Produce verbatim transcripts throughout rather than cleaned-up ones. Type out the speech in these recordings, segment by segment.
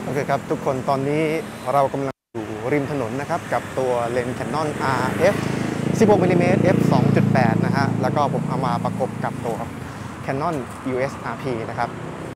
โอเคครับทุกคนตอนนี้เรากำลังอยู่ริมถนนนะครับกับตัวเลนส์ Canon อาร์ เอฟ สิบหก มิลลิเมตร เอฟ สองจุดแปด นะฮะแล้วก็ผมเอามาประกบกับตัว Canon ยู เอส อาร์ พี นะครับ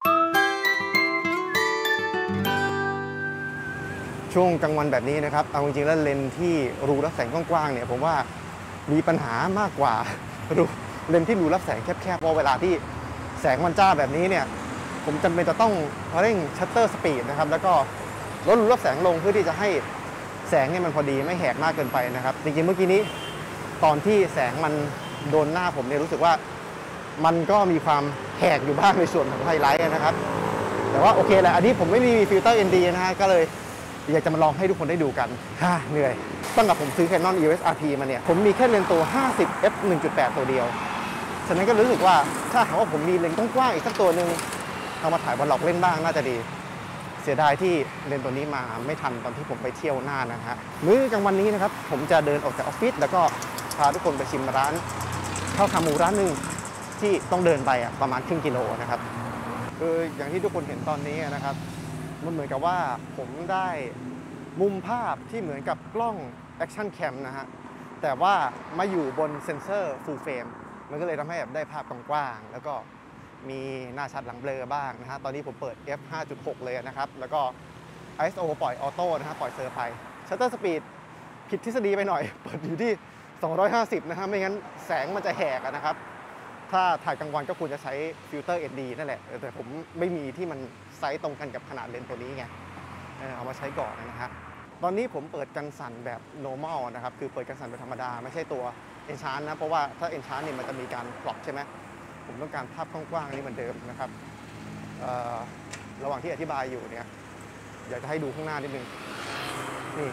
ช่วงกลางวันแบบนี้นะครับเอาจริงๆแล้วเลนส์ที่รูรับแสงกว้างๆเนี่ยผมว่ามีปัญหามากกว่ารูเลนส์ที่รูรับแสงแคบๆเพราะเวลาที่แสงมันจ้าแบบนี้เนี่ยผมจำเป็นจะต้องเร่งชัตเตอร์สปีดนะครับแล้วก็ลดรูรับแสงลงเพื่อที่จะให้แสงเนี่ยมันพอดีไม่แหกมากเกินไปนะครับจริงๆเมื่อกี้นี้ตอนที่แสงมันโดนหน้าผมเนี่ยรู้สึกว่ามันก็มีความแหกอยู่บ้างในส่วนของไฮไลท์นะครับแต่ว่าโอเคแหละอันนี้ผมไม่มีฟิลเตอร์ เอ็น ดี นะฮะก็เลยอยากจะมาลองให้ทุกคนได้ดูกันฮ่าเหนื่อยตั้งแต่ผมซื้อ Canon ยู เอส อาร์ พี มาเนี่ยผมมีแค่เลนส์ตัว ห้าสิบ เอฟ หนึ่งจุดแปด ตัวเดียวฉะนั้นก็รู้สึกว่าถ้าหากว่าผมมีเลนส์กว้างๆอีกสักตัวหนึ่งเอามาถ่ายบอลล็อกเล่นบ้างน่าจะดีเสียดายที่เลนส์ตัวนี้มาไม่ทันตอนที่ผมไปเที่ยวน่านนะฮะมื้อกลางวันนี้นะครับผมจะเดินออกจากออฟฟิศแล้วก็พาทุกคนไปชิมร้านข้าวขาหมูร้านหนึ่งที่ต้องเดินไปประมาณครึ่งกิโลนะครับคืออย่างที่ทุกคนเห็นตอนนี้นะครับมันเหมือนกับว่าผมได้มุมภาพที่เหมือนกับกล้อง Action Cam นะฮะแต่ว่ามาอยู่บนเซ็นเซอร์ Full Frame มันก็เลยทำให้แบบได้ภาพกว้างๆแล้วก็มีหน้าชัดหลังเบลอบ้างนะฮะตอนนี้ผมเปิด เอฟ ห้าจุดหก เลยนะครับแล้วก็ ไอ เอส โอ ปล่อยออโต้นะฮะปล่อยเซอร์ไปชัตเตอร์สปีดผิดทฤษฎีไปหน่อยเปิดอยู่ที่สองร้อยห้าสิบนะฮะไม่งั้นแสงมันจะแหกนะครับถ้าถ่ายกลางวันก็ควรจะใช้ฟิลเตอร์ เอ็น ดี นั่นแหละแต่ผมไม่มีที่มันไซส์ตรงกันกับขนาดเลนส์ตัวนี้ไงเอามาใช้ก่อนนะฮะตอนนี้ผมเปิดกันสั่นแบบ normal นะครับคือเปิดกันสั่นแบบธรรมดาไม่ใช่ตัว enchant นะเพราะว่าถ้า enchant เนี่ยมันจะมีการปรับใช่ไหมผมต้องการภาพกว้างๆนี่เหมือนเดิมนะครับระหว่างที่อธิบายอยู่เนี่ยอยากจะให้ดูข้างหน้านิดนึงนี่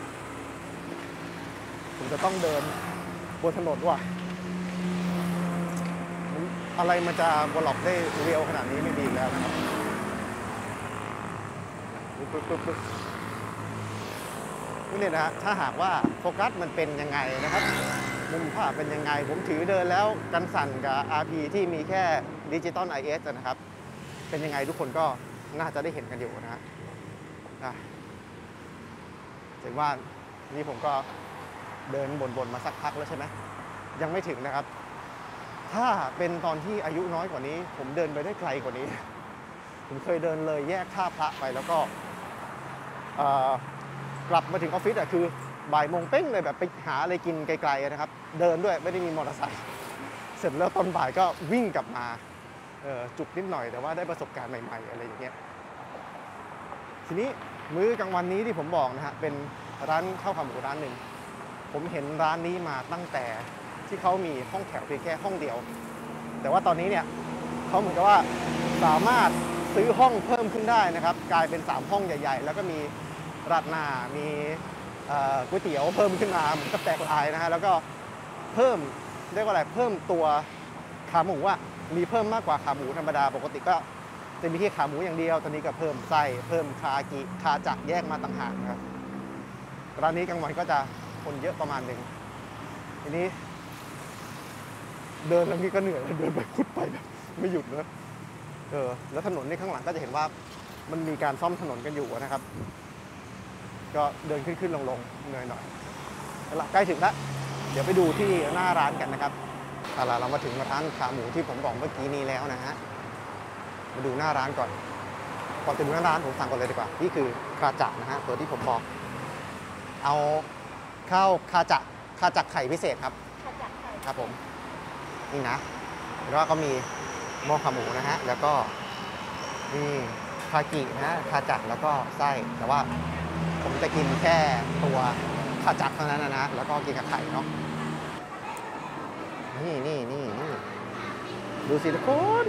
ผมจะต้องเดินบนถนนว่ะอะไรมันจะบล็อกได้เร็วขนาดนี้ไม่ดีแล้วนะครับปึ๊บปึ๊บปึ๊บนี่นะฮะถ้าหากว่าโฟกัสมันเป็นยังไงนะครับมุมภาพเป็นยังไงผมถือเดินแล้วกันสั่นกับ อาร์ พี ที่มีแค่ดิจิตอล ไอ เอส นะครับเป็นยังไงทุกคนก็น่าจะได้เห็นกันอยู่นะฮะถึงว่านี่ผมก็เดินบนๆมาสักพักแล้วใช่ไหมยังไม่ถึงนะครับถ้าเป็นตอนที่อายุน้อยกว่านี้ผมเดินไปได้ไกลกว่านี้ผมเคยเดินเลยแยกท่าพระไปแล้วก็กลับมาถึงออฟฟิศอ่ะคือบ่ายโมงเป้งเลยแบบไปหาอะไรกินไกลๆนะครับเดินด้วยไม่ได้มีมอเตอร์ไซค์เสร็จแล้วตอนบ่ายก็วิ่งกลับมาจุกนิดหน่อยแต่ว่าได้ประสบการณ์ใหม่ๆอะไรอย่างเงี้ยทีนี้มื้อกลางวันนี้ที่ผมบอกนะฮะเป็นร้านข้าวขาหมูร้านหนึ่งผมเห็นร้านนี้มาตั้งแต่ที่เขามีห้องแถวเพียงแค่ห้องเดียวแต่ว่าตอนนี้เนี่ยเขาเหมือนกับว่าสามารถซื้อห้องเพิ่มขึ้นได้นะครับกลายเป็นสามห้องใหญ่ๆแล้วก็มีราดหน้ามีก๋วยเตี๋ยวเพิ่มขึ้นมาเหมือนกับแตกลายนะฮะแล้วก็เพิ่มเรียกว่าอะไรเพิ่มตัวขาหมูอ่ะมีเพิ่มมากกว่าขาหมูธรรมดาปกติก็จะมีแค่ขาหมูอย่างเดียวตอนนี้ก็เพิ่มไส้เพิ่มคากิคาจักแยกมาต่างหากนะครับร้านนี้กลางวันก็จะคนเยอะประมาณหนึ่งทีนี้เดินแล้วนี่ก็เหนื่อยเดินไปพุดไปแบบไม่หยุดนะเออแล้วถนนนี่ข้างหลังก็จะเห็นว่ามันมีการซ่อมถนนกันอยู่นะครับก็เดินขึ้นขึ้นลงลงเหนื่อยหน่อยแล้วใกล้ถึงแล้วเดี๋ยวไปดูที่หน้าร้านกันนะครับเอาล่ะเรามาถึงร้านขาหมูที่ผมบอกเมื่อกี้นี้แล้วนะฮะมาดูหน้าร้านก่อนก่อนจะดูหน้าร้านผมสั่งก่อนเลยดีกว่านี่คือคาจักนะฮะตัวที่ผมบอกเอาข้าวคาจักคาจักไข่พิเศษครับคาจักไข่ครับผมนี่นะแล้วก็มีหม้อขาหมูนะฮะแล้วก็นี่คากินะคาจักแล้วก็ไส้แต่ว่าผมจะกินแค่ตัวคาจักเท่านั้นนะแล้วก็กินกับไข่เนาะนี่นี่นี่นี่ดูสิทุกคน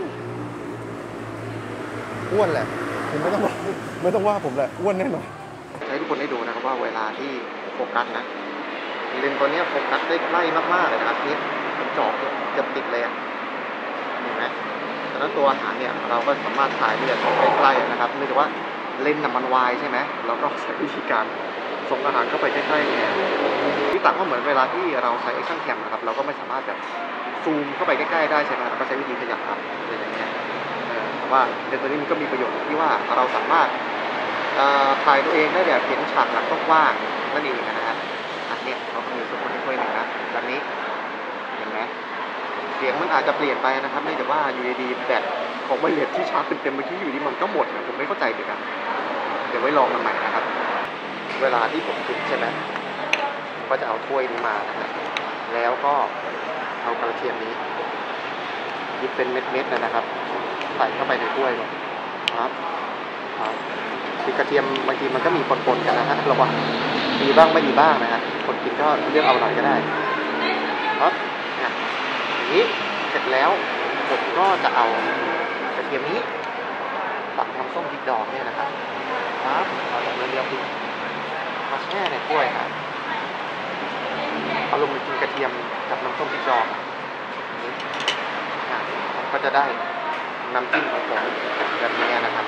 อ้วนแหละคุณไม่ต้องไม่ต้องว่าผมแหละอ้วนแน่นอนให้ทุกคนได้ดูนะครับว่าเวลาที่โฟกัสนะเลนส์ตัวนี้โฟกัสได้ใกล้มากๆเลยนะครับนี่ผมจ่อเกือบติดเลยเห็นไหมดังนั้นตัวอาหารเนี่ยเราก็สามารถถ่ายได้จากใกล้ๆนะครับเนื่องจากว่าเลนส์มันวายใช่ไหมเราก็ใช้วิธีการส่งอาหารเข้าไปใกล้ๆเนี่ยที่ต่างก็เหมือนเวลาที่เราใช้ Action Cam นะครับเราก็ไม่สามารถแบบซูมเข้าไปใกล้ๆได้ใช่ไหมเราก็ใช้วิธีขยับครับอะไรอย่างเงี้ยแต่ว่าเลนส์ตัวนี้มันก็มีประโยชน์ที่ว่าเราสามารถถ่ายตัวเองได้แบบเห็นฉากหลังกว้างๆนั่นเองนะครับอันนี้เราก็มีสมุดถ้วยหนึ่งนะแบบนี้เห็นไหมเสียงมันอาจจะเปลี่ยนไปนะครับเนื่องจากว่าอยู่ดีๆแบตของไวเลสที่ชาร์จเต็มๆเมื่อกี้อยู่ดีมันก็หมดนะผมไม่เข้าใจเหมือนกันเดี๋ยวไว้ลองมันใหม่นะครับเวลาที่ผมกินใช่ไหมผมก็จะเอาถ้วยนี้มานะครับแล้วก็เอากระเทียมนี้ยิบเป็นเม็ดๆนะครับใส่เข้าไปในถ้วยครับครับคือกระเทียมบางทีมันก็มีปนๆกันนะฮะระวังมีบ้างไม่มีบ้างนะฮะคนกินก็เลือกเอาหน่อยก็ได้ครับอย่างนี้เสร็จแล้วผมก็จะเอากระเทียมนี้ตักน้ำส้มพริกดองเนี่ยนะครับครับเอาจากเรือๆพริกมาแช่ในถ้วยครับเอาลงไปกินกระเทียมกับน้ำส้มพริกดองนี้ผมก็จะได้น้ำจิ้มของผมแบบนี้นะครับ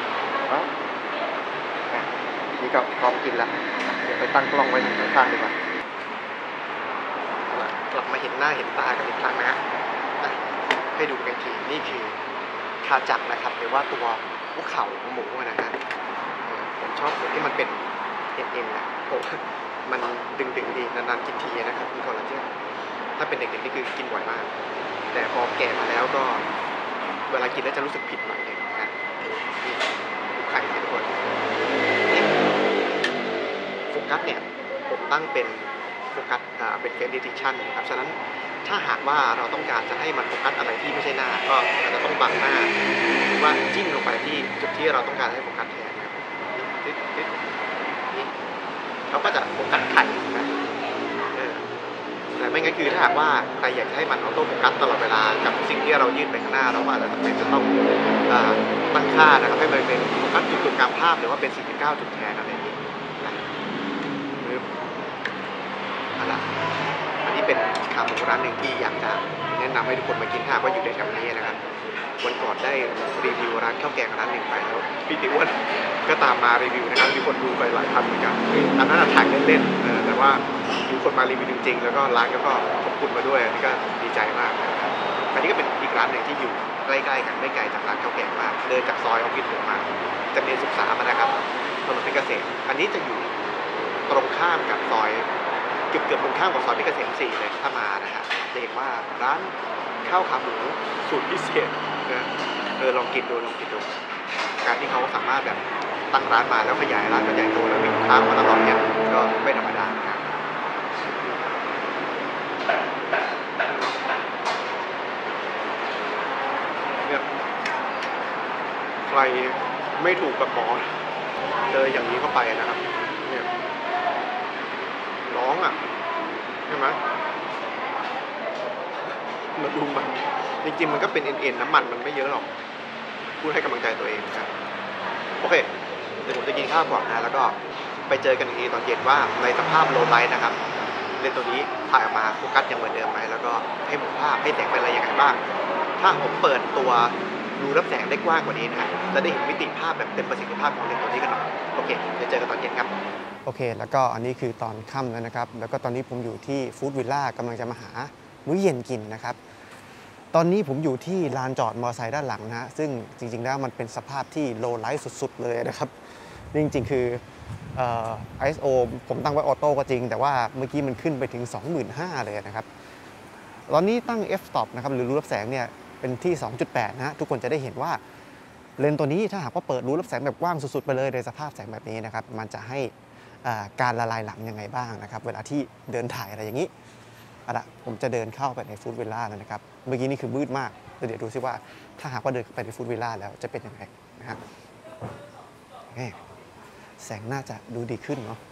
นี่ก็พร้อมกินแล้วเดี๋ยวไปตั้งกล้องไว้ข้างๆดีกว่ากลับมาเห็นหน้าเห็นตากันอีกครั้งนะฮะให้ดูกันทีนี่คือคาจักนะครับหรือว่าตัวภูเขาของหมูนะฮะผมชอบส่วนที่มันเป็นเอ็นๆนะโอ้มันดึงๆดีนานๆกินทีนะครับมีคอลลาเจนถ้าเป็นเด็กๆนี่คือกินบ่อยมากแต่พอแก่มาแล้วก็เวลากินแล้วจะรู้สึกผิดหน่อยนึงนะฮะนี่ดูไข่ทุกคนโฟกัสเนี่ยผมตั้งเป็นโฟกัสเป็นเฟซดิทิชันนะครับฉะนั้นถ้าหากว่าเราต้องการจะให้มันโฟกัสอะไรที่ไม่ใช่หน้าก็อาจจะต้องบังหน้าหรือว่าจิ้มลงไปที่จุดที่เราต้องการให้โฟกัสแทนนะครับนี่เขาก็จะโฟกัสไข่นะแต่ไม่งั้นคือถ้าหากว่าใครอยากให้มันออโต้โฟกัสตลอดเวลากับสิ่งที่เรายื่นไปข้างหน้าเราอาจจะจำเป็นจะต้องตั้งค่านะครับให้มันเป็นโฟกัสจุดตรงกลางภาพหรือว่าเป็นสี่สิบเก้าจุดแทนอะไรอย่างนี้นะหรืออะไรอันนี้เป็นขาหมูร้านหนึ่งที่อยากจะแนะนำให้ทุกคนมากินถ้าว่าอยู่ในแถวนี้นะครับวันก่อนได้รีวิวร้านข้าวแกงร้านหนึ่งไปแล้วพี่ติวันก็ตามมารีวิวนะครับมีคนดูไปหลายพันเหมือนกันอันนั้นถ่ายเล่นๆแต่ว่ามีคนมารีวิวจริงๆแล้วก็ร้านก็ขอบคุณมาด้วยอันนี้ก็ดีใจมากอันนี้ก็เป็นอีกร้านหนึ่งที่อยู่ใกล้ๆกันไม่ไกลจากร้านข้าวแกงมากเดินจากซอยออฟฟิศผมมาจะเป็นศึกษามานะครับถนนเพชรเกษมอันนี้จะอยู่ตรงข้ามกับซอยเกือบเกือบตรงข้ามกับซอยเพชรเกษมสี่เลยถ้ามานะฮะจะเห็นว่าร้านข้าวขาหมูสูตรพิเศษนะเออลองกินดูลองกินดูการที่เขาสามารถแบบตั้งร้านมาแล้วขยายร้านก็ใหญ่โตแล้วมีลูกค้ามาตลอดเนี่ยก็ไม่ธรรมดาครับเนี่ยใครไม่ถูกกับหมอเจออย่างนี้เข้าไปนะครับเนี่ยร้องอ่ะใช่ไหมมาดูมันจริงๆมันก็เป็นเอ็นๆน้ำมันมันไม่เยอะหรอกพูดให้กำลังใจตัวเองครับโอเคเดี๋ยวผมจะกินข้าวก่อนนะแล้วก็ไปเจอกันอีกทีตอนเย็นว่าในสภาพโลไลท์นะครับเลนส์ตัวนี้ถ่ายออกมาโฟกัสยังเหมือนเดิมไหมแล้วก็ให้มุมภาพให้แสงเป็นอะไรยังไงบ้างถ้าผมเปิดตัวรูรับแสงได้กว้างกว่านี้นะจะได้เห็นมิติภาพแบบเต็มประสิทธิภาพของเลนส์ตัวนี้กันหน่อยโอเคเดี๋ยวเจอกันตอนเย็นครับโอเคแล้วก็อันนี้คือตอนค่ำแล้วนะครับแล้วก็ตอนนี้ผมอยู่ที่ฟู้ดวิลล่ากำลังจะมาหามื้อเย็นกินนะครับตอนนี้ผมอยู่ที่ลานจอดมอเตอร์ไซค์ด้านหลังนะซึ่งจริงๆแล้วมันเป็นสภาพที่โลไลท์สุดๆเลยนะครับจริงๆคือ ไอ เอส โอ ผมตั้งไว้ออโต้ก็จริงแต่ว่าเมื่อกี้มันขึ้นไปถึง สองหมื่นห้าพัน เลยนะครับตอนนี้ตั้ง f-stop นะครับหรือรูรับแสงเนี่ยเป็นที่ สองจุดแปด นะฮะทุกคนจะได้เห็นว่าเลนส์ตัวนี้ถ้าหากว่าเปิดรูรับแสงแบบกว้างสุดๆไปเลยในสภาพแสงแบบนี้นะครับมันจะให้การละลายหลังยังไงบ้างนะครับเวลาที่เดินถ่ายอะไรอย่างนี้เอาละผมจะเดินเข้าไปในฟู้ดวิลล่าแล้วนะครับเมื่อกี้นี่คือมืดมากเดี๋ยวดูซิว่าถ้าหากว่าเดินเข้าไปในฟู้ดวิลล่าแล้วจะเป็นยังไงนะครับแสงน่าจะดูดีขึ้นเนาะ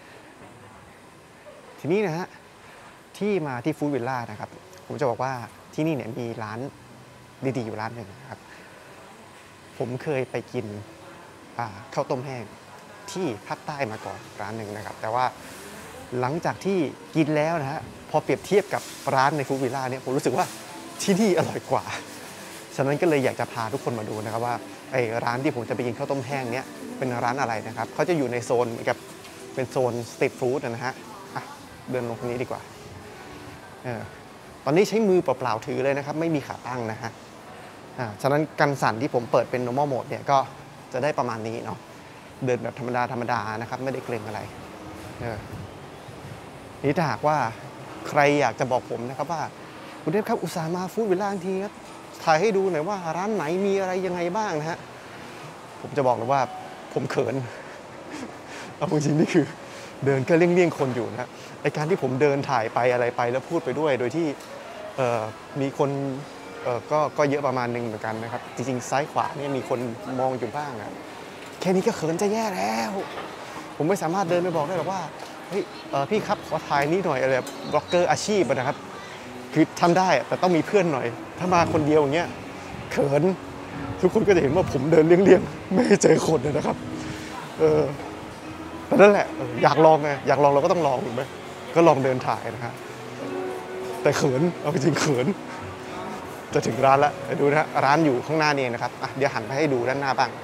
ทีนี้นะฮะที่มาที่ฟู้ดวิลล่านะครับผมจะบอกว่าที่นี่เนี่ยมีร้านดีๆอยู่ร้านหนึ่งนะครับผมเคยไปกินข้าวต้มแห้งที่ภาคใต้มาก่อนร้านหนึ่งนะครับแต่ว่าหลังจากที่กินแล้วนะฮะพอเปรียบเทียบกับร้านในฟู้ดวิลล่าเนี่ยผมรู้สึกว่าที่นี่อร่อยกว่าฉะนั้นก็เลยอยากจะพาทุกคนมาดูนะครับว่าไอ้ร้านที่ผมจะไปกินข้าวต้มแห้งเนี้ยเป็นร้านอะไรนะครับเขาจะอยู่ในโซนกับเป็นโซนสตรีทฟู้ดนะฮะเดินลงตรงนี้ดีกว่าเออตอนนี้ใช้มือเปล่าๆถือเลยนะครับไม่มีขาตั้งนะฮะฉะนั้นกันสั่นที่ผมเปิดเป็น normal mode เนี่ยก็จะได้ประมาณนี้เนาะเดินแบบธรรมดาธรรมดานะครับไม่ได้เกรงอะไรเออนี่ถ้าหากว่าใครอยากจะบอกผมนะครับว่าคุณเทพครับอุตส่าห์มาฟู้ดวิลล่าทีครับถ่ายให้ดูหน่อยว่าร้านไหนมีอะไรยังไงบ้างนะฮะผมจะบอกเลยว่าผมเขินเอาจริงๆนี่คือเดินก็เลี่ยงๆคนอยู่นะไอการที่ผมเดินถ่ายไปอะไรไปแล้วพูดไปด้วยโดยที่มีคนก็ก็เยอะประมาณนึงเหมือนกันนะครับจริงๆซ้ายขวาเนี่ยมีคนมองอยู่บ้างอะแค่นี้ก็เขินจะแย่แล้วผมไม่สามารถเดินไปบอกได้หรอกว่าเฮ้ยพี่ครับขอถ่ายนี้หน่อยอะไรบล็อกเกอร์อาชีพนะครับคือทำได้แต่ต้องมีเพื่อนหน่อยถ้ามาคนเดียวอย่างเงี้ยเขินทุกคนก็จะเห็นว่าผมเดินเลี่ยงๆไม่เจอคนนะครับเออแต่นั่นแหละอยากลองไงอยากลองเราก็ต้องลองถูกไหมก็ลองเดินถ่ายนะฮะแต่เขินเอาจริงเขินจะถึงร้านแล้วดูนะฮะร้านอยู่ข้างหน้านี่เองนะครับอ่ะเดี๋ยวหันไปให้ดูด้านหน้าบ้าง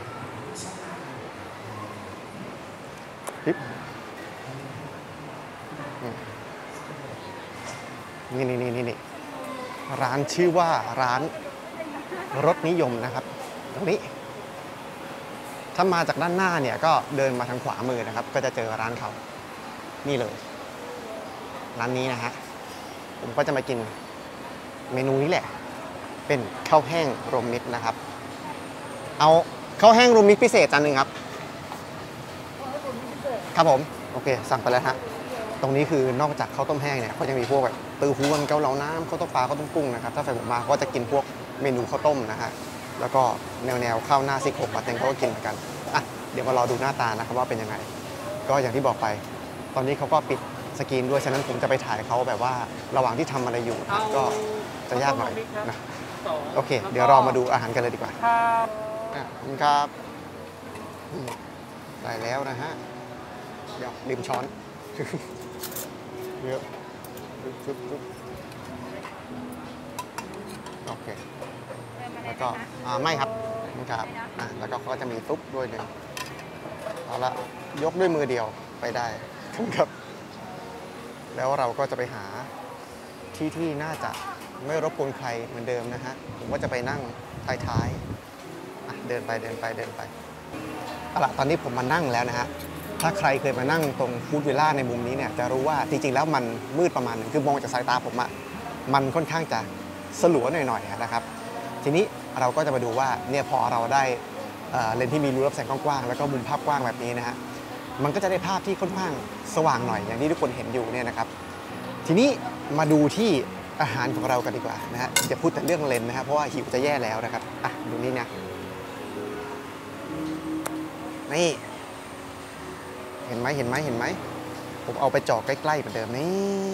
นี่นี่นี่นี่ร้านชื่อว่าร้านรสนิยมนะครับตรงนี้ถ้ามาจากด้านหน้าเนี่ยก็เดินมาทางขวามือนะครับก็จะเจอร้านเขานี่เลยร้านนี้นะฮะผมก็จะมากินเมนูนี้แหละเป็นข้าวแห้งรวมมิตรนะครับเอาข้าวแห้งรวมมิตรพิเศษจานหนึ่งครับครับผมโอเคสั่งไปแล้วฮะตรงนี้คือนอกจากข้าวต้มแห้งเนี่ยเขายังมีพวกแบบตือฮวนเกาเหลาน้ำข้าวต้มปลาข้าวต้มกุ้งนะครับถ้าใครผมมาก็จะกินพวกเมนูข้าวต้มนะฮะแล้วก็แนวแนวข้าวหน้าซิกหกปาเต็งเขาก็กินเหมือนกันอ่ะเดี๋ยวมารอดูหน้าตานะครับว่าเป็นยังไงก็อย่างที่บอกไปตอนนี้เขาก็ปิดสกรีนด้วยฉะนั้นผมจะไปถ่ายเขาแบบว่าระหว่างที่ทำอะไรอยู่ก็จะยากหน่อยนะโอเคเดี๋ยวเรามาดูอาหารกันเลยดีกว่าครับขอบคุณครับได้แล้วนะฮะเดี๋ยวลืมช้อนเยอะโอเคแล้วก็ไม่ครับครับแล้วก็เขาจะมีซุปด้วยหนึ่งเอาละยกด้วยมือเดียวไปได้ครับแล้วเราก็จะไปหาที่ที่น่าจะไม่รบกวนใครเหมือนเดิมนะฮะผมก็จะไปนั่งท้ายๆเดินไปเดินไปเดินไปเอาละตอนนี้ผมมานั่งแล้วนะฮะถ้าใครเคยมานั่งตรงฟู้ดวิลล่าในมุมนี้เนี่ยจะรู้ว่าจริงๆแล้วมันมืดประมาณนึงคือมองจากสายตาผมอะมันค่อนข้างจะสลัวหน่อยๆนะครับทีนี้เราก็จะมาดูว่าเนี่ยพอเราได้เลนส์ที่มีรูรับแสงกว้างๆแล้วก็มุมภาพกว้างแบบนี้นะฮะมันก็จะได้ภาพที่ค่อนข้างสว่างหน่อยอย่างที่ทุกคนเห็นอยู่เนี่ยนะครับทีนี้มาดูที่อาหารของเรากันดีกว่านะฮะจะพูดแต่เรื่องเลนส์นะครับเพราะว่าหิวจะแย่แล้วนะครับอ่ะดูนี่นะนี่เห็นไหมเห็นไหมเห็นไหมผมเอาไปจ่อใกล้ๆเหมือนเดิมนี่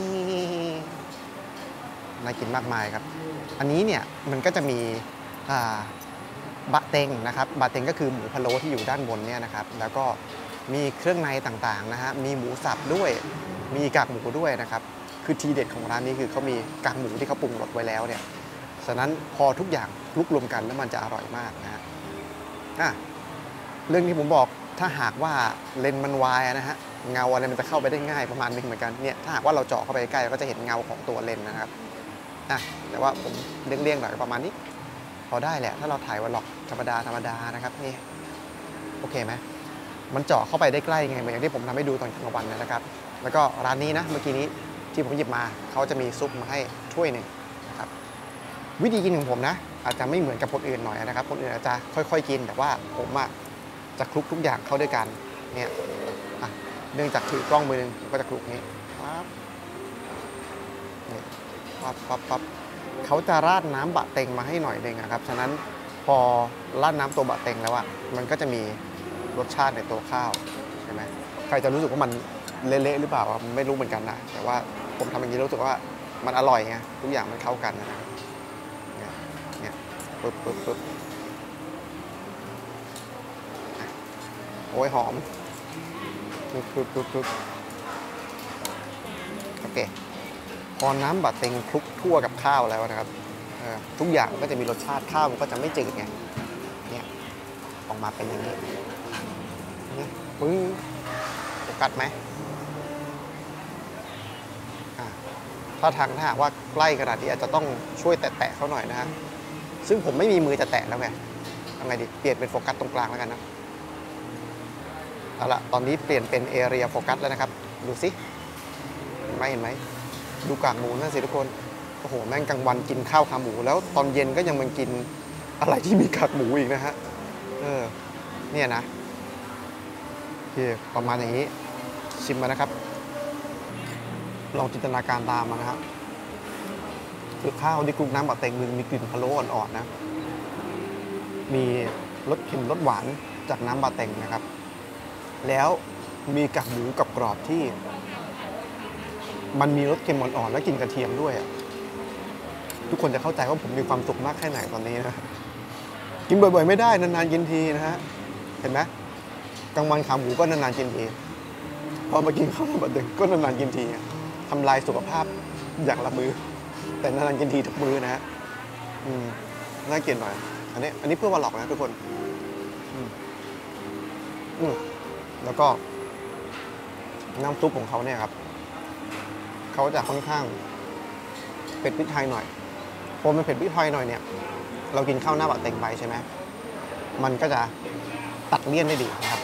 น่ากินมากมายครับอันนี้เนี่ยมันก็จะมีบะเต็งนะครับบะเต็งก็คือหมูพะโล้ที่อยู่ด้านบนเนี่ยนะครับแล้วก็มีเครื่องในต่างๆนะฮะมีหมูสับด้วยมีกากหมูด้วยนะครับคือทีเด็ดของร้านนี้คือเขามีกากหมูที่เขาปรุงรสไว้แล้วเนี่ยฉะนั้นพอทุกอย่างคลุกรวมกันแล้วมันจะอร่อยมากนะฮะอ่ะเรื่องที่ผมบอกถ้าหากว่าเลนส์มันวายนะฮะเงาอะไรมันจะเข้าไปได้ง่ายประมาณนึงเหมือนกันเนี่ยถ้าหากว่าเราเจาะเข้าไปใกล้ก็จะเห็นเงาของตัวเลนส์นะครับอ่ะแต่ว่าผมเลี่ยงๆหน่อยประมาณนี้พอได้แหละถ้าเราถ่ายวันหลอกธรรมดาธรรมดานะครับนี่โอเคไหมมันเจาะเข้าไปได้ใกล้ไงเหมือนอย่างที่ผมทำให้ดูตอนกลางวันนะครับแล้วก็ร้านนี้นะเมื่อกี้นี้ที่ผมหยิบมาเขาจะมีซุปมาให้ถ้วยหนึ่งนะครับวิธีกินของผมนะอาจจะไม่เหมือนกับคนอื่นหน่อยนะครับคนอื่นอาจจะค่อยๆกินแต่ว่าผมอะจะคลุกทุกอย่างเข้าด้วยกันเนี่ยเนื่องจากถือกล้องมือนึงก็จะคลุกนี้ปั๊บนี่ปั๊บปั๊บปั๊บเขาจะราดน้ำบะเต็งมาให้หน่อยนึงนะครับฉะนั้นพอราดน้ำตัวบะเต็งแล้วอะมันก็จะมีรสชาติในตัวข้าวใช่ไหมใครจะรู้สึกว่ามันเละๆหรือเปล่าไม่รู้เหมือนกันนะแต่ว่าผมทำอย่างนี้รู้สึกว่ามันอร่อยไงทุกอย่างมันเข้ากันนะครับเนี่ยเนี่ยปึ๊บปึ๊บปึ๊บโอ้ยหอมปึ๊บปึ๊บปึ๊บปึ๊บโอเคพอน้ำบะเต็งคลุกทั่วกับข้าวแล้วนะครับทุกอย่างก็จะมีรสชาติข้าวมันก็จะไม่จืดไงเนี่ยออกมาเป็นอย่างนี้นี่ปึ้งโฟกัสไหมถ้าทางถ้าหากว่าใกล้ขนาดนี้อาจจะต้องช่วยแตะๆเขาหน่อยนะฮะซึ่งผมไม่มีมือจะแตะแล้วไงทำไงดีเปลี่ยนเป็นโฟกัสตรงกลางแล้วกันนะเอาละตอนนี้เปลี่ยนเป็นเอเรียโฟกัสแล้วนะครับดูสิเห็นไหมเห็นไหมดูกากหมูนั่นสิทุกคนโอ้โหแม่งกลางวันกินข้าวขาหมูแล้วตอนเย็นก็ยังมันกินอะไรที่มีกากหมูอีกนะฮะเออเนี่ยนะโอเคประมาณอย่างนี้ชิมมานะครับลองจินตนาการตามมานะครับคือข้าวที่คลุกน้ำบะเต็งมึงมีกลิ่นพะโล้อ่อนๆนะมีรสเค็มรสหวานจากน้ำบะเต็งนะครับแล้วมีกากหมูกับกรอบที่มันมีรสเค็มอ่อนๆและกลิ่นกระเทียมด้วยทุกคนจะเข้าใจว่าผมมีความสุขมากแค่ไหนตอนนี้นะกินบ่อยๆไม่ได้นานๆกินทีนะฮะเห็นไหมกลางวันขาหมูก็นานๆกินทีพอมากินข้าวบะเต็งก็นานๆกินทีทำลายสุขภาพอย่างละมือแต่นานๆกินทีทุกมื้อนะฮะอืมน่าเกลียดหน่อยอันนี้อันนี้เพื่อวันหลอกนะทุกคนอืมอืมแล้วก็น้ำซุปของเขาเนี่ยครับเขาจะค่อนข้างเผ็ดพริกไทยหน่อยพอมันเผ็ดพริกไทยหน่อยเนี่ยเรากินข้าวหน้าบะเต็งไปใช่ไหมมันก็จะตัดเลี่ยนได้ดีนะครับ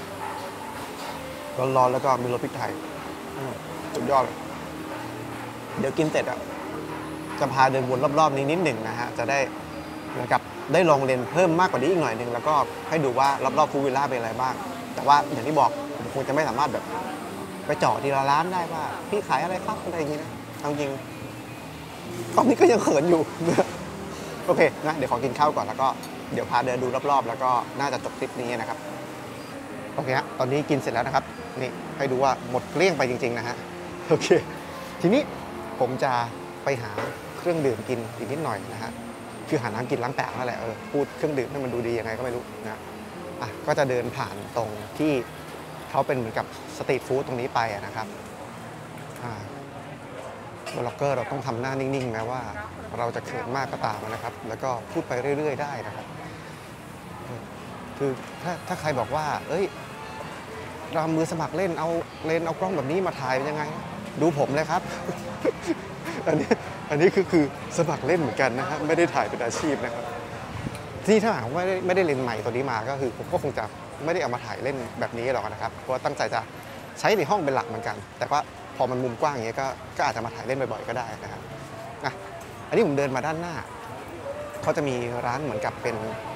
ร้อนๆแล้วก็มีรสพริกไทยสุดยอดเลยเดี๋ยวกินเสร็จอ่ะจะพาเดินวนรอบๆนี้นิดหนึ่งนะฮะจะได้เหมือนกับได้ลองเรียนเพิ่มมากกว่านี้อีกหน่อยหนึ่งแล้วก็ให้ดูว่ารอบๆฟูวิลล่าเป็นอะไรบ้างแต่ว่าอย่างที่บอกผมคงจะไม่สามารถแบบไปเจาะทีละร้านได้ว่าพี่ขายอะไรครับอะไรอย่างนี้นะจริงตอนนี้ก็ยังเขินอยู่โอเคนะเดี๋ยวขอกินข้าวก่อนแล้วก็เดี๋ยวพาเดินดูรอบๆแล้วก็น่าจะจบคลิปนี้นะครับโอเคฮะตอนนี้กินเสร็จแล้วนะครับนี่ให้ดูว่าหมดเกลี้ยงไปจริงๆนะฮะโอเคทีนี้ผมจะไปหาเครื่องดื่มกินอีกนิดหน่อยนะฮะคือหาน้ำกินล้างปากนั่นแหละเออพูดเครื่องดื่มให้มันดูดียังไงก็ไม่รู้นะอ่ะก็จะเดินผ่านตรงที่เขาเป็นเหมือนกับสตรีทฟู้ดตรงนี้ไปนะครับอ่าบล็อกเกอร์เราต้องทำหน้านิ่งๆแม้ว่าเราจะเขินมากก็ตามนะครับแล้วก็พูดไปเรื่อยๆได้นะครับคือถ้าถ้าใครบอกว่าเอ้ยเรามือสมัครเล่นเอาเลนเอากล้องแบบนี้มาถ่ายเป็นยังไงดูผมเลยครับ อันนี้อันนี้คือคือสมัครเล่นเหมือนกันนะครับไม่ได้ถ่ายเป็นอาชีพนะครับที่ถ้าหากว่าไม่ได้ไม่ได้เลนส์ใหม่ตัวนี้มาก็คือผมก็คงจะไม่ได้เอามาถ่ายเล่นแบบนี้หรอกนะครับเพราะตั้งใจจะใช้ในห้องเป็นหลักเหมือนกันแต่ว่าพอมันมุมกว้างอย่างเงี้ยก็ก็อาจจะมาถ่ายเล่นบ่อยๆก็ได้นะครับอ่ะอันนี้ผมเดินมาด้านหน้าเขาจะมีร้านเหมือนกับเป็น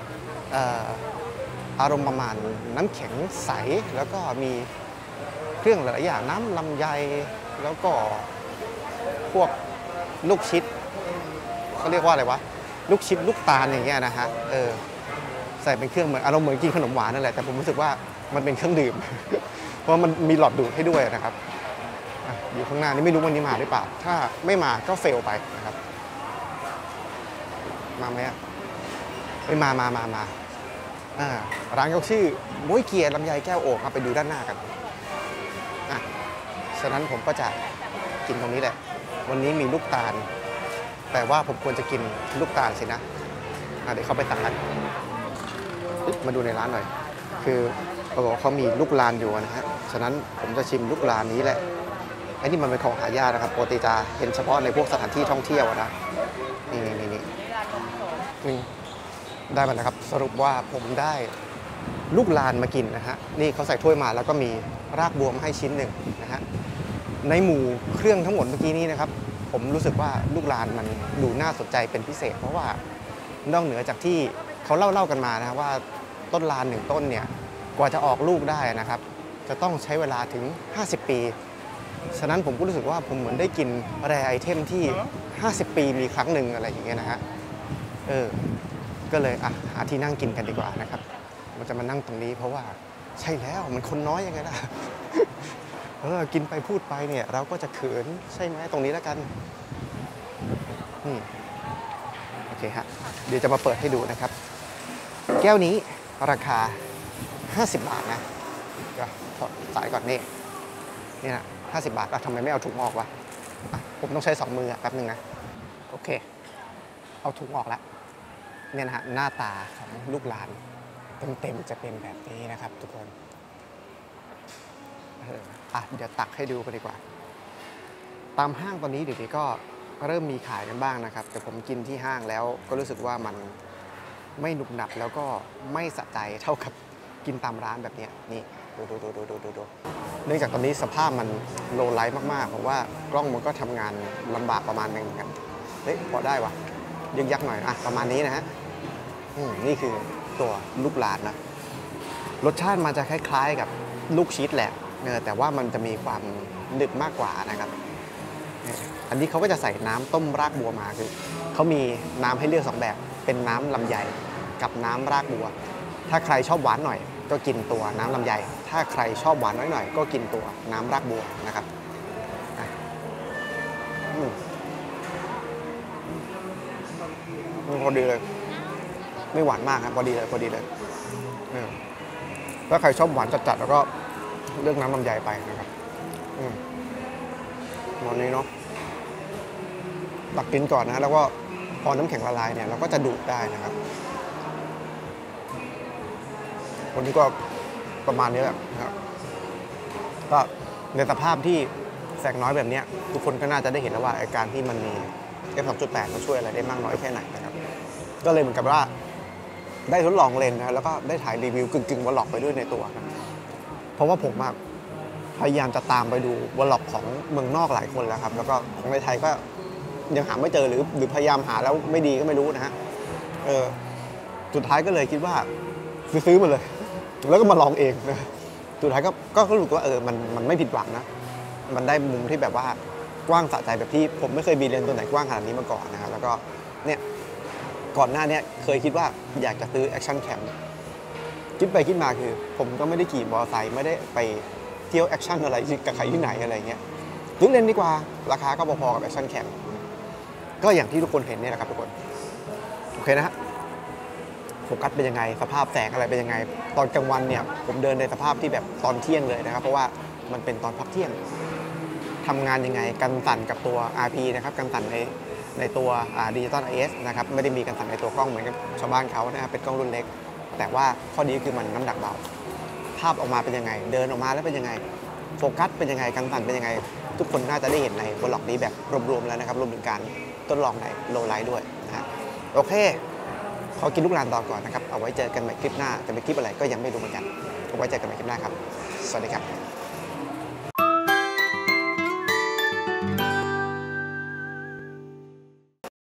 อารมณ์ประมาณน้ำแข็งใสแล้วก็มีเครื่องหลายอย่างน้ำลำไยแล้วก็พวกลูกชิดเขาเรียกว่าอะไรวะลูกชิดลูกตาลอย่างเงี้ยนะฮะเออใส่เป็นเครื่องเหมือนอารมณ์เหมือนกินขนมหวานนั่นแหละแต่ผมรู้สึกว่ามันเป็นเครื่องดื่ม เพราะมันมีหลอดดูดให้ด้วยนะครับอยู่ข้างหน้านี่ไม่รู้วันนี้มาหรือเปล่าถ้าไม่มาก็เฟลไปนะครับมาไหมไม่มามามามาอ่าร้านเขาชื่อบ๊วยเกียร์ลำไยแก้วโอ่งครับไปดูด้านหน้ากันอ่ะฉะนั้นผมก็จะกินตรงนี้แหละวันนี้มีลูกตาลแต่ว่าผมควรจะกินลูกตาลสินะเดี๋ยวเขาไปตักกันมาดูในร้านหน่อยคือเขาบอกเขามีลูกลานอยู่นะฮะฉะนั้นผมจะชิมลูกลานนี้แหละไอ้นี่มันเป็นของหายากนะครับปกติจะเห็นเฉพาะในพวกสถานที่ท่องเที่ยวนะนี่นี่นี่นี่ได้มานะครับสรุปว่าผมได้ลูกลานมากินนะฮะนี่เขาใส่ถ้วยมาแล้วก็มีรากบัวมาให้ชิ้นหนึ่งนะฮะในหมู่เครื่องทั้งหมดเมื่อกี้นี้นะครับผมรู้สึกว่าลูกลานมันดูน่าสนใจเป็นพิเศษเพราะว่านอกเหนือจากที่เขาเล่าเล่ากันมานะว่าต้นลานหนึ่งต้นเนี่ยกว่าจะออกลูกได้นะครับจะต้องใช้เวลาถึงห้าสิบปีฉะนั้นผมก็รู้สึกว่าผมเหมือนได้กินแรร์ไอเทมที่ห้าสิบปีมีครั้งหนึ่งอะไรอย่างเงี้ยนะฮะเออก็เลยอ่ะหาที่นั่งกินกันดีกว่านะครับมันจะมานั่งตรงนี้เพราะว่าใช่แล้วมันคนน้อยยังไงล่ะ เออกินไปพูดไปเนี่ยเราก็จะเขินใช่ไหมตรงนี้แล้วกันนี่โอเคฮะเดี๋ยวจะมาเปิดให้ดูนะครับแก้วนี้ราคาห้าสิบบาทนะเดี๋ยวถอดสายก่อนนี่นี่นะห้าสิบบาททำไมไม่เอาถุงออกวะผมต้องใช้สองมือแป๊บนึงนะโอเคเอาถุงออกแล้วเนี่ยนะฮะหน้าตาของลูกลานเต็มๆจะเป็นแบบนี้นะครับทุกคนอ่ะเดี๋ยวตักให้ดูกันดีกว่าตามห้างตอนนี้เดี๋ยวนี้ก็เริ่มมีขายกันบ้างนะครับแต่ผมกินที่ห้างแล้วก็รู้สึกว่ามันไม่หนุบหนับแล้วก็ไม่สะใจเท่ากับกินตามร้านแบบนี้นี่ดูดูดูดูดูดูดูเนื่องจากตอนนี้สภาพมันโลไลท์มากๆผมว่ากล้องมันก็ทำงานลำบากประมาณนึงเหมือนกันเฮ้ยพอได้วะยึกยักหน่อยอ่ะประมาณนี้นะฮะนี่คือตัวลูกลานนะรสชาติมันจะคล้ายๆกับลูกชีสแหละแต่ว่ามันจะมีความหนึบมากกว่านะครับอันนี้เขาก็จะใส่น้ำต้มรากบัวมาคือเขามีน้ำให้เลือกสองแบบเป็นน้ำลำไยกับน้ำรากบัวถ้าใครชอบหวานหน่อยก็กินตัวน้ำลำไยถ้าใครชอบหวานน้อยหน่อยก็กินตัวน้ำรากบัวนะครับพอดีเลยไม่หวานมากครับพอดีเลยพอดีเลยถ้าใครชอบหวานจัดๆแล้วก็เลือกน้ำลำไยไปนะครับวันนี้เนาะตักกินก่อนนะแล้วก็พอน้ำแข็งละลายเนี่ยเราก็จะดูดได้นะครับวันนี้ก็ประมาณนี้แหละนะครับก็ในสภาพที่แสงน้อยแบบนี้ทุกคนก็น่าจะได้เห็นแล้วว่าอาการที่มันมี เอฟ สองจุดแปด มันช่วยอะไรได้มากน้อยแค่ไหนนะครับก็เลยเหมือนกับว่าได้ทดลองเลนนะแล้วก็ได้ถ่ายรีวิวกึ่งๆวอลล็อกไปด้วยในตัวนะเพราะว่าผมพยายามจะตามไปดูวอลล็อกของเมืองนอกหลายคนแล้วครับแล้วก็ของในไทยก็ยังหาไม่เจอหรือหรือพยายามหาแล้วไม่ดีก็ไม่รู้นะฮะเออสุดท้ายก็เลยคิดว่าซื้อมาเลยแล้วก็มาลองเองนะสุดท้ายก็ก็รู้สึกว่าเออมันมันไม่ผิดหวังนะมันได้มุมที่แบบว่ากว้างสะใจแบบที่ผมไม่เคยมีเลนส์ตัวไหนกว้างขนาดนี้มาก่อนนะครับแล้วก็เนี่ยก่อนหน้านี้เคยคิดว่าอยากจะซื้อแอคชั่นแคมคิดไปคิดมาคือผมก็ไม่ได้ขี่มอเตอร์ไซค์ไม่ได้ไปเที่ยวแอคชั่นอะไรกับใครที่ไหนอะไรเงี้ยซื้อเลนส์ดีกว่าราคาก็พอๆกับแอคชั่นแคมก็อย่างที่ทุกคนเห็นนี่แหละครับทุกคนโอเคนะฮะโฟกัสเป็นยังไงสภาพแสงอะไรเป็นยังไงตอนกลางวันเนี่ยผมเดินในสภาพที่แบบตอนเที่ยงเลยนะครับเพราะว่ามันเป็นตอนพักเที่ยงทำงานยังไงกันสั่นกับตัว อาร์ พี นะครับกันสั่นในในตัวดิจิตอล ไอ เอส นะครับไม่ได้มีกันสั่นในตัวกล้องเหมือนกับชาวบ้านเขานะครับเป็นกล้องรุ่นเล็กแต่ว่าข้อดีคือมันน้ำหนักเบาภาพออกมาเป็นยังไงเดินออกมาแล้วเป็นยังไงโฟกัสเป็นยังไงกันสั่นเป็นยังไงทุกคนน่าจะได้เห็นในวอลล็อกนี้แบบรวมๆแล้วนะครับรวมถึงการทดลองในโลไลท์ด้วยนะฮะโอเคขอกินลูกลานต่อก่อนนะครับเอาไว้เจอกันใหม่คลิปหน้าจะเป็นคลิปอะไรก็ยังไม่รู้เหมือนกันเอาไว้เจอกันใหม่คลิปหน้าครับสวัสดีครับ